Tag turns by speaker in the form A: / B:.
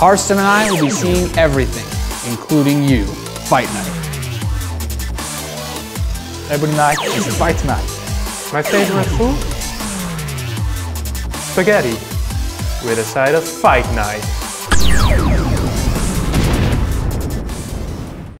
A: Harstem and I will be seeing everything, including you. Fight night.
B: Every night is fight night. My favorite food? Spaghetti with a side of fight night.